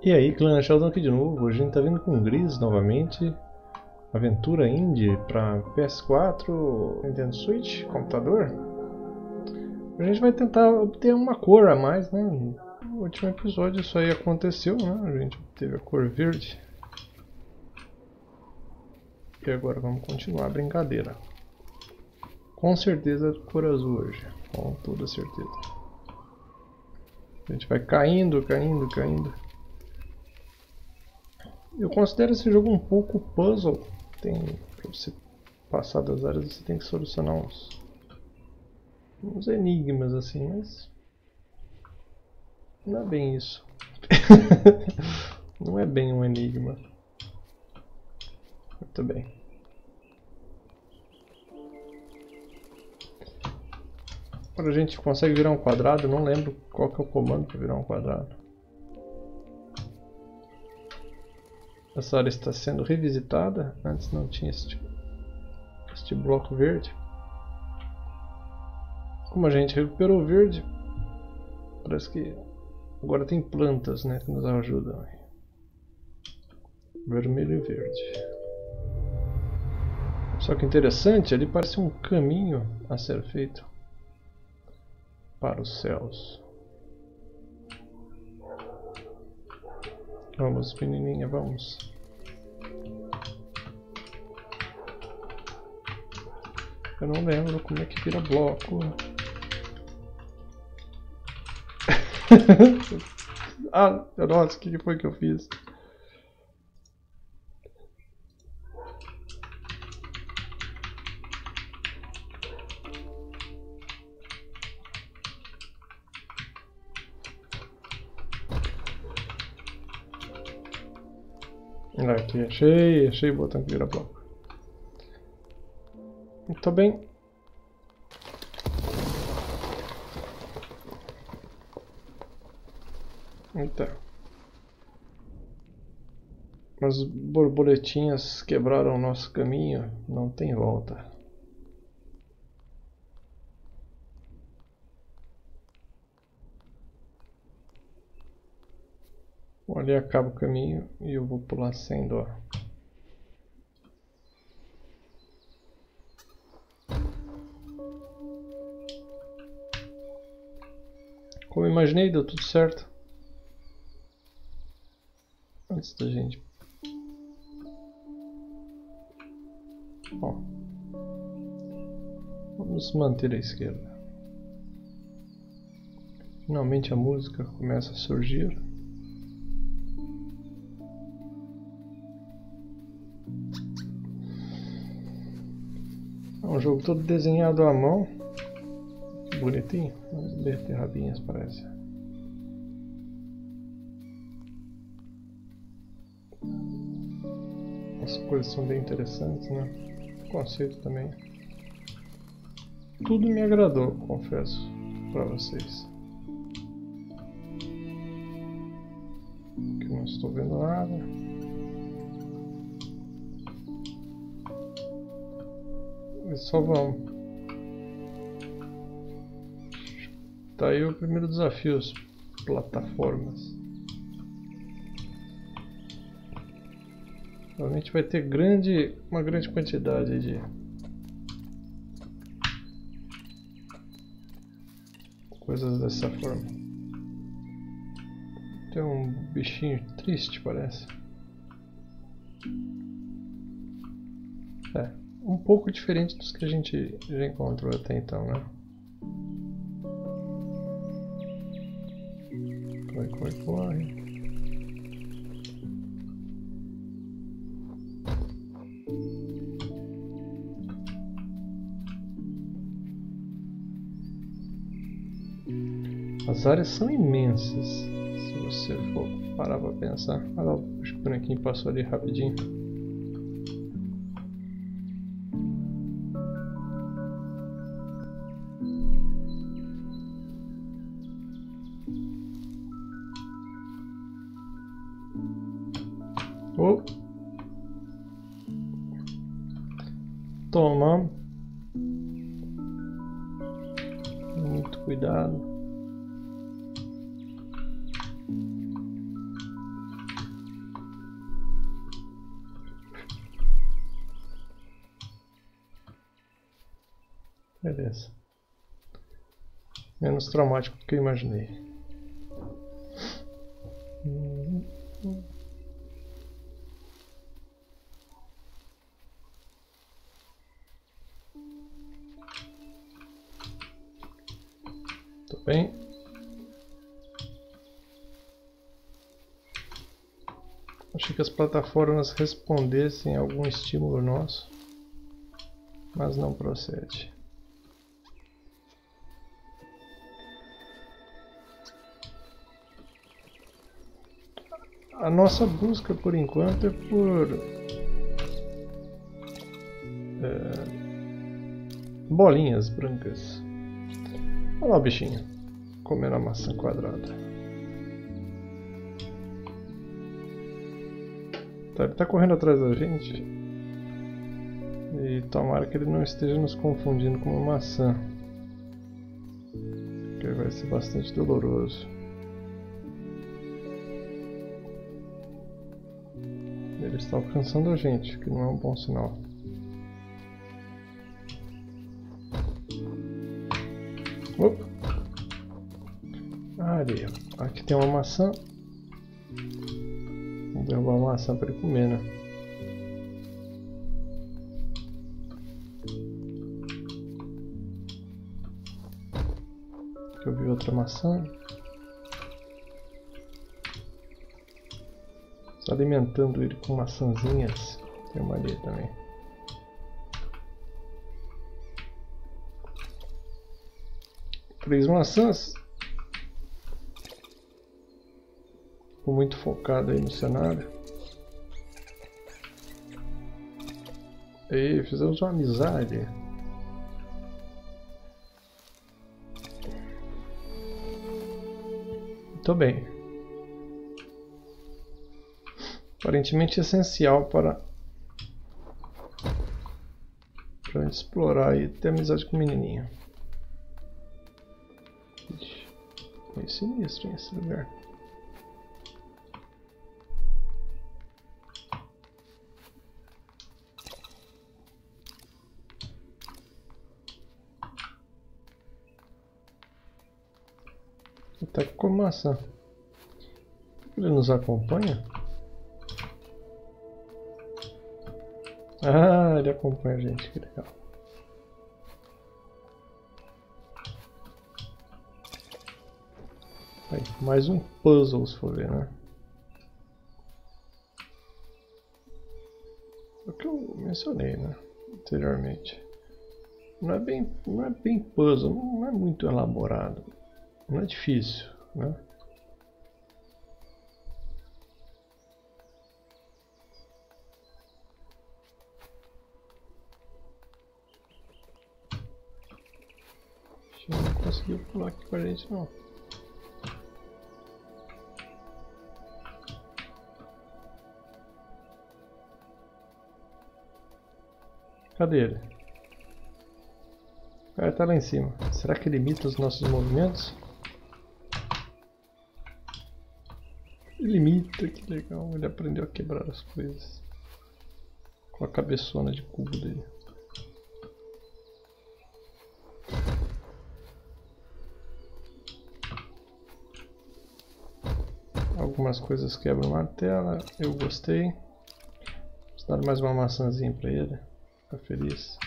E aí, clã, Sheldon aqui de novo. Hoje a gente tá vindo com Gris novamente. Aventura Indie para PS4, Nintendo Switch, computador. A gente vai tentar obter uma cor a mais, né? No último episódio isso aí aconteceu, né? A gente obteve a cor verde. E agora vamos continuar a brincadeira. Com certeza cor azul hoje, com toda certeza. A gente vai caindo. Eu considero esse jogo um pouco puzzle. Para você passar das áreas você tem que solucionar uns enigmas assim, mas não é bem isso. Não é bem um enigma. Muito bem. Agora a gente consegue virar um quadrado, eu não lembro qual que é o comando para virar um quadrado. Essa área está sendo revisitada, antes não tinha este bloco verde. Como a gente recuperou o verde, parece que agora tem plantas, né, que nos ajudam. Vermelho e verde. Só que interessante, ali parece um caminho a ser feito para os céus. Vamos, menininha, vamos. Eu não lembro como é que vira bloco. Ah, nossa, o que foi que eu fiz? Aqui, achei o botão que vira bloco. Muito bem. Eita. As borboletinhas quebraram o nosso caminho, não tem volta. Bom, ali acaba o caminho e eu vou pular sem dó. Como imaginei, deu tudo certo. Antes da gente... Bom, vamos manter a esquerda. Finalmente a música começa a surgir. É um jogo todo desenhado à mão. Bonitinho. Umas beterrabinhas parece. As cores são bem interessantes, né? O conceito também. Tudo me agradou, confesso para vocês. Aqui não estou vendo nada. E só vamos. Tá aí o primeiro desafio, as plataformas. Provavelmente vai ter uma grande quantidade de coisas dessa forma. Tem um bichinho triste, parece. É, um pouco diferente dos que a gente já encontrou até então, né? Corre. As áreas são imensas, se você for parar para pensar. Olha lá, o bonequinho passou ali rapidinho. Oh. Toma. Muito cuidado. Beleza. Menos traumático do que eu imaginei. Tudo bem. Achei que as plataformas respondessem a algum estímulo nosso, mas não procede. A nossa busca por enquanto é por bolinhas brancas. Olha lá o bichinho comendo a maçã quadrada. Tá, ele está correndo atrás da gente. E tomara que ele não esteja nos confundindo com uma maçã, porque vai ser bastante doloroso. Ele está alcançando a gente, que não é um bom sinal. Opa! Ali, aqui tem uma maçã. Vamos derrubar uma maçã para ele comer, né? Aqui eu vi outra maçã. Alimentando ele com maçãzinhas. Tem uma ali também. Três maçãs. Estou muito focado aí no cenário. E fizemos uma amizade. Muito bem. Aparentemente essencial para a gente explorar e ter amizade com o menininho. Ixi, meio sinistro esse lugar. Até que com maçã. Ele nos acompanha? Ah, ele acompanha a gente, que legal. Aí, mais um puzzle, se for ver, né? O que eu mencionei, né? Anteriormente. Não é bem puzzle, não é muito elaborado. Não é difícil, né? Não conseguiu pular aqui com a gente, não. Cadê ele? O cara tá lá em cima. Será que ele imita os nossos movimentos? Ele imita, que legal. Ele aprendeu a quebrar as coisas com a cabeçona de cubo dele. Algumas coisas quebram na tela, eu gostei. Vou dar mais uma maçãzinha pra ele, ficar feliz.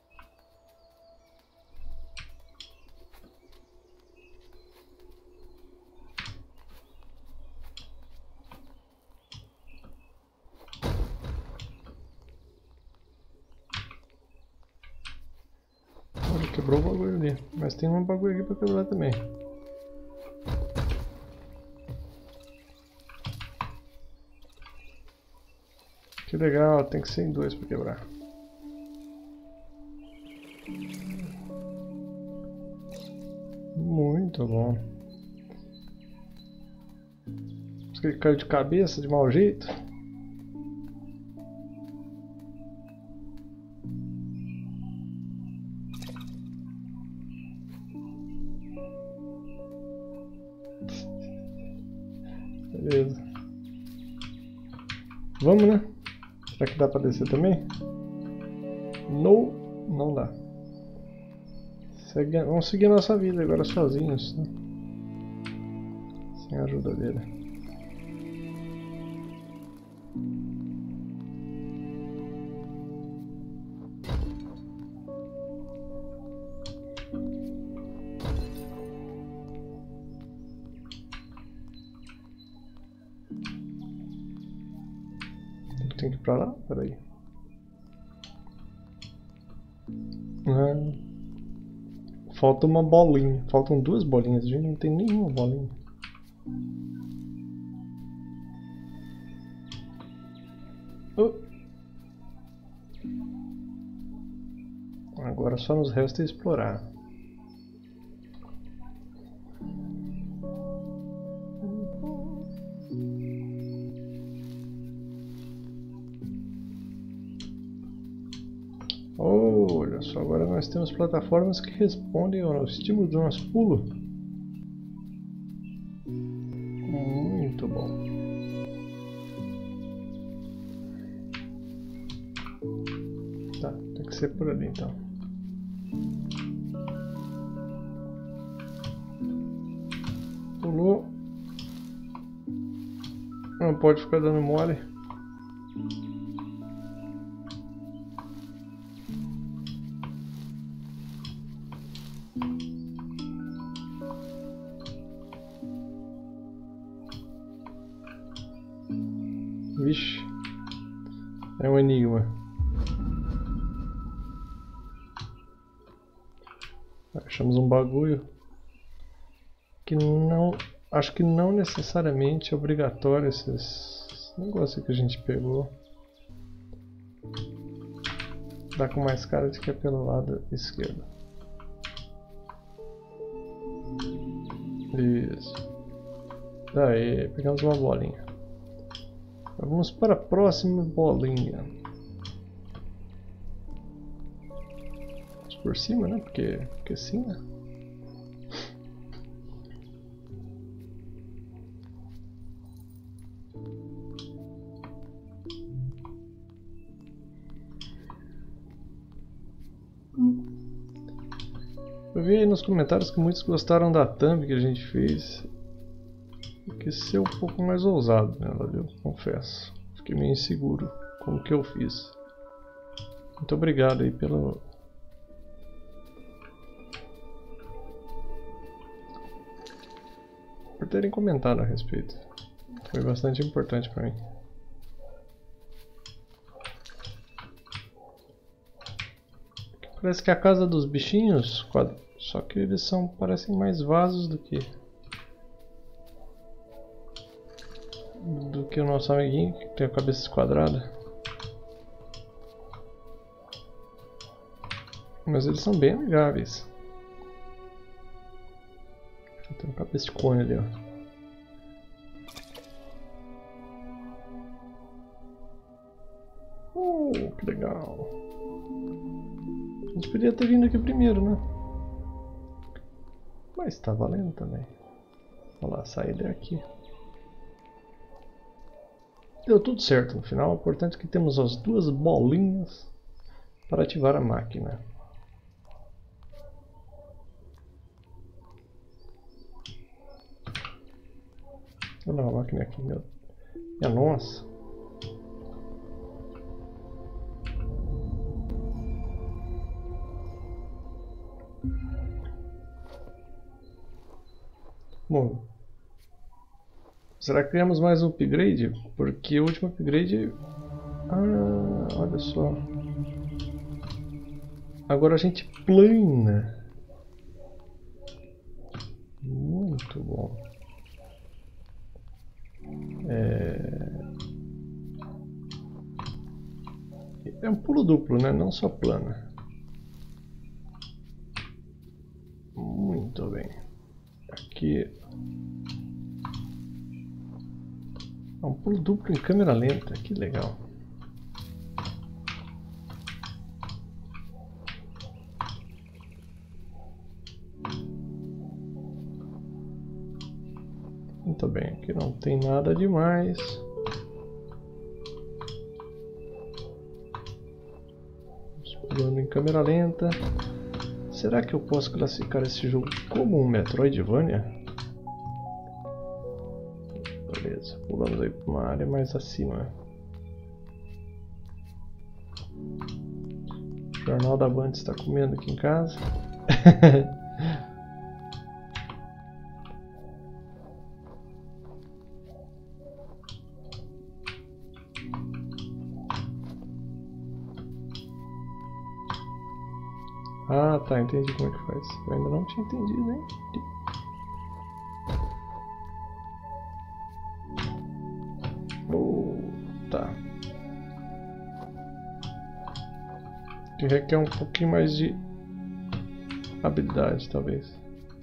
Olha, quebrou o bagulho ali, mas tem um bagulho aqui pra quebrar também. Que legal, tem que ser em dois para quebrar. Muito bom. Acho que ele caiu de cabeça de mau jeito. Beleza. Vamos, né? Será que dá pra descer também? Não, não dá. Vamos seguir a nossa vida agora sozinhos, né? Sem a ajuda dele. Tem que ir pra lá? Peraí. Falta uma bolinha. Faltam duas bolinhas. A gente não tem nenhuma bolinha. Agora só nos resta explorar. Olha só, agora nós temos plataformas que respondem ao estímulo do nosso pulo. Muito bom. Tá, tem que ser por ali então. Pulou. Não pode ficar dando mole. Vixe, é um enigma. Achamos um bagulho que não, acho que não necessariamente é obrigatório esses negócios que a gente pegou. Dá com mais cara de que é pelo lado esquerdo. Isso. Daí, pegamos uma bolinha. Vamos para a próxima bolinha. Vamos por cima, né? Porque sim, né? Eu vi aí nos comentários que muitos gostaram da thumb que a gente fez. Quis ser um pouco mais ousado nela, viu? Confesso. Fiquei meio inseguro com o que eu fiz. Muito obrigado aí por terem comentado a respeito. Foi bastante importante para mim. Parece que é a casa dos bichinhos, só que eles parecem mais vasos do que o nosso amiguinho, que tem a cabeça esquadrada. Mas eles são bem amigáveis. Tem uma cabeça de cone ali, ó. Que legal. A gente podia ter vindo aqui primeiro, né? Mas tá valendo também. Olha lá, a saída é aqui. Deu tudo certo no final. O importante é que temos as duas bolinhas para ativar a máquina. Olha a máquina aqui, meu. É nossa. Bom, será que criamos mais um upgrade? Porque o último upgrade... Ah, olha só. Agora a gente plana. Muito bom. É um pulo duplo, né? Não só plana. Muito bem. Aqui é um pulo duplo em câmera lenta, que legal. Muito bem, aqui não tem nada demais. Vamos pulando em câmera lenta. Será que eu posso classificar esse jogo como um Metroidvania? Beleza, pulamos aí para uma área mais acima. O Jornal da Band está comendo aqui em casa. Ah, tá, entendi como é que faz. Eu ainda não tinha entendido, hein? Tá. Que requer um pouquinho mais de habilidade, talvez.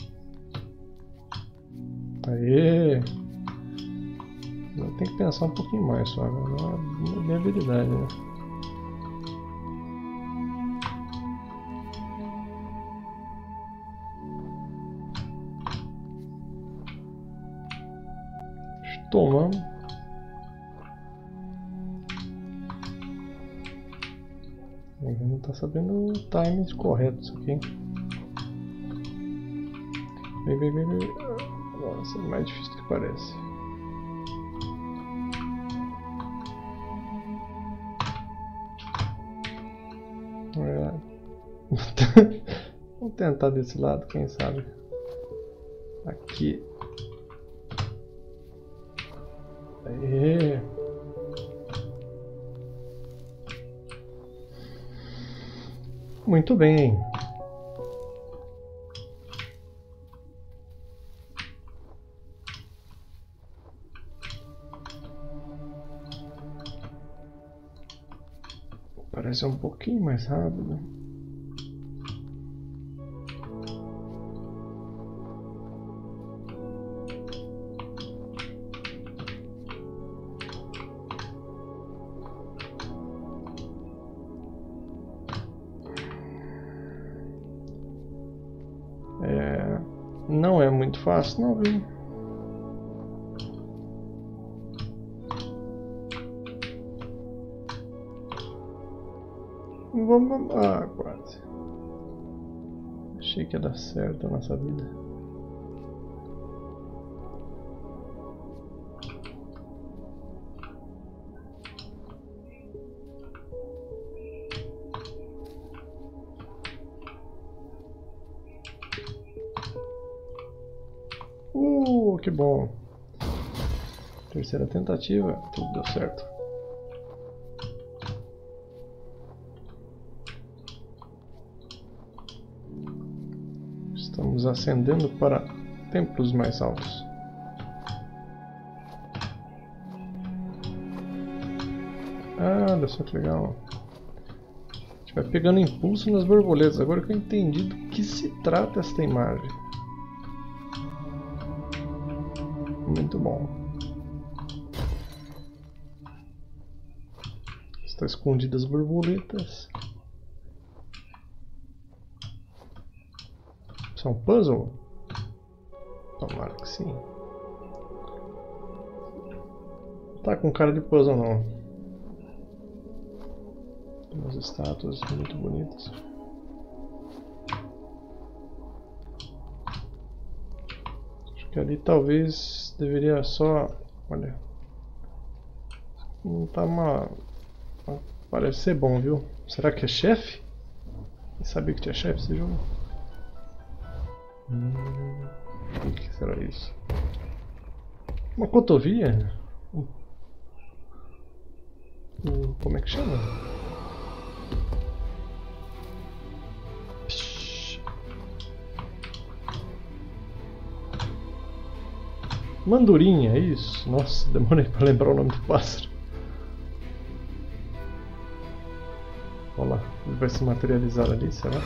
Aê! Eu tenho que pensar um pouquinho mais só, não é minha habilidade, né? Tomamos. Não tá sabendo o timing correto isso aqui. Vem. Nossa, é mais difícil do que parece. Vamos tentar desse lado, quem sabe. Aqui. Aê. Muito bem. Parece um pouquinho mais rápido. Não é muito fácil, não, viu? Vamos... Ah, quase. Achei que ia dar certo a nossa vida. Que bom. Terceira tentativa, tudo deu certo. Estamos ascendendo para templos mais altos. Ah, olha só que legal. A gente vai pegando impulso nas borboletas. Agora que eu entendi do que se trata esta imagem. Muito bom. Está escondidas as borboletas. Isso é um puzzle? Tomara que sim. Tá com cara de puzzle não. Tem umas estátuas muito bonitas. Acho que ali talvez deveria só... Olha. Não tá uma... Parece ser bom, viu? Será que é chefe? Eu sabia que tinha chefe esse jogo. O que será isso? Uma cotovia? Como é que chama? Psh. Mandurinha, é isso? Nossa, demorei para lembrar o nome do pássaro. Olha lá, ele vai se materializar ali, será?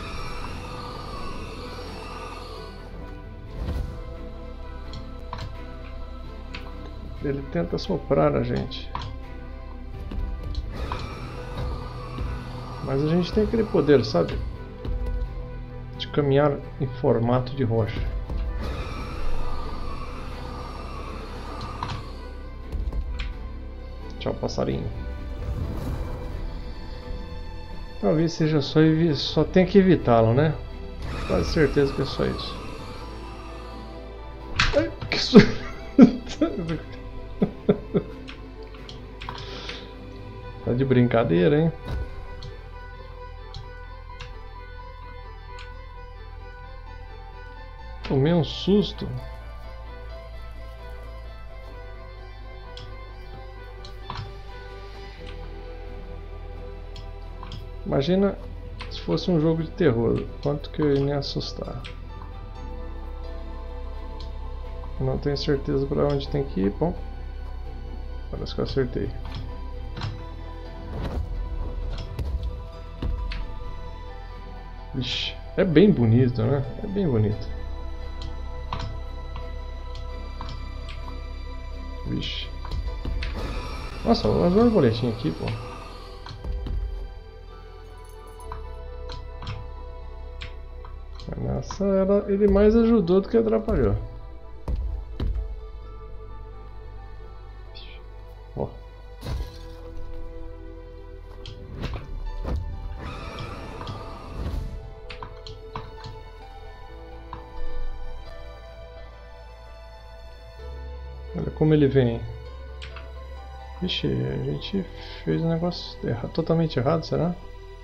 Ele tenta soprar a gente. Mas a gente tem aquele poder, sabe? De caminhar em formato de rocha. Tchau, passarinho. Talvez seja só tem que evitá-lo, né? quase certeza que é só isso. Ai, que susto! Tá de brincadeira, hein? Tomei um susto. Imagina se fosse um jogo de terror, quanto que eu ia me assustar. Não tenho certeza para onde tem que ir. Bom, parece que eu acertei. Vixe, é bem bonito, né? É bem bonito. Vixe. Nossa, as borboletinhas aqui, pô. Nessa ele mais ajudou do que atrapalhou. Ó. Olha como ele vem. Vixe, a gente fez um negócio totalmente errado, será?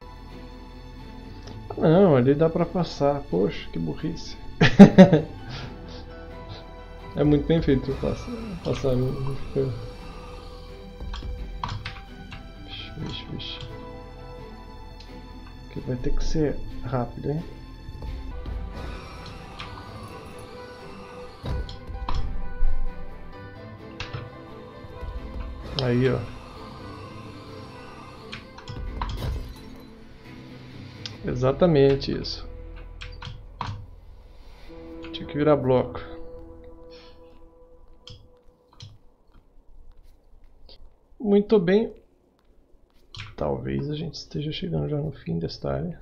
Não, ali dá pra passar. Poxa, que burrice. É muito bem feito passar. Vixe, vixe. Aqui vai ter que ser rápido, hein? Aí, ó. Exatamente isso. Tinha que virar bloco. Muito bem. Talvez a gente esteja chegando já no fim desta área.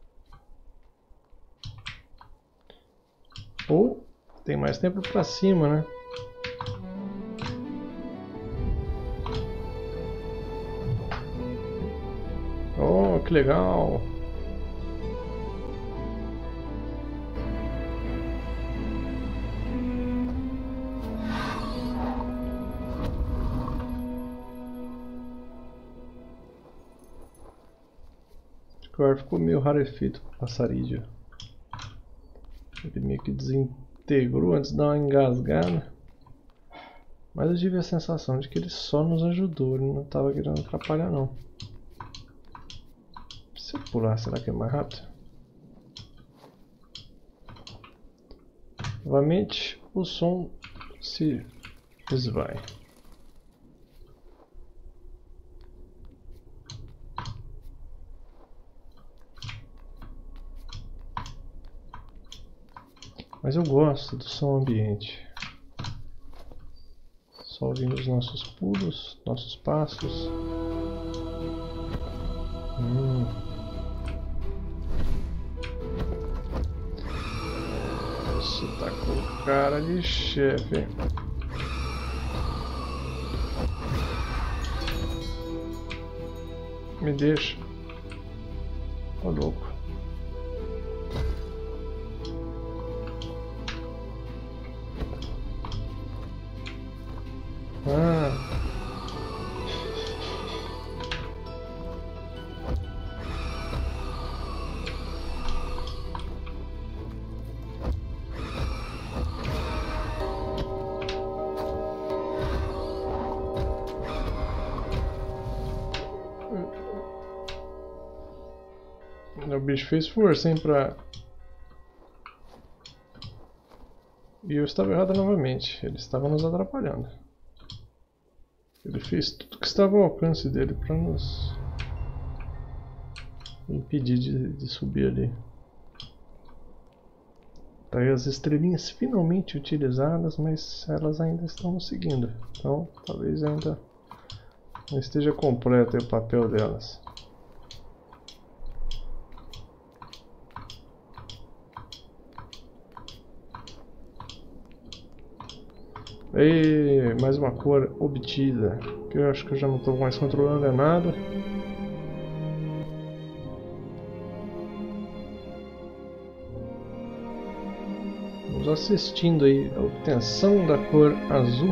Ou tem mais tempo pra cima, né? Oh, que legal! Agora ficou meio rarefeito o passarinho. Ele meio que desintegrou antes de dar uma engasgada. Mas eu tive a sensação de que ele só nos ajudou, ele não estava querendo atrapalhar não. Se eu pular, será que é mais rápido? Novamente o som se esvai. Mas eu gosto do som ambiente. Só ouvindo os nossos pulos, nossos passos. Isso tá com cara de chefe. Me deixa. Ô louco. O bicho fez força, hein, E eu estava errado novamente. Ele estava nos atrapalhando. Ele fez tudo que estava ao alcance dele para nos impedir de subir ali. Tá aí as estrelinhas finalmente utilizadas, mas elas ainda estão nos seguindo. Então, talvez ainda não esteja completo o papel delas. E mais uma cor obtida, que eu acho que eu já não estou mais controlando nada. estamos assistindo aí a obtenção da cor azul.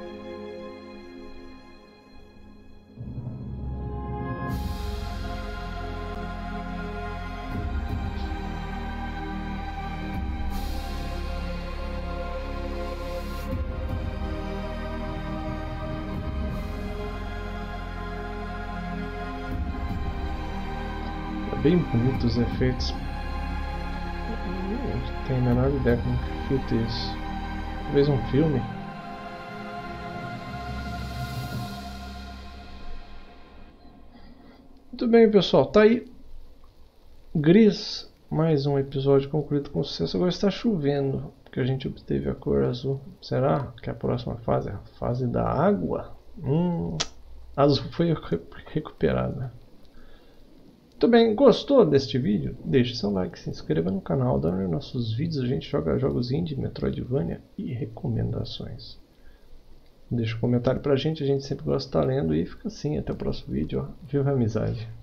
Bem bonitos os efeitos. Não tenho a menor ideia como que filtra isso. Talvez um filme. Muito bem, pessoal, tá aí Gris, mais um episódio concluído com sucesso. Agora está chovendo, porque a gente obteve a cor azul. Será que a próxima fase é a fase da água? Azul foi recuperada. Muito bem, gostou deste vídeo? Deixe seu like, se inscreva no canal, dá nos nossos vídeos, a gente joga jogos indie, Metroidvania e recomendações. Deixa um comentário pra gente, a gente sempre gosta de estar lendo e fica assim, até o próximo vídeo, ó. Viva a amizade!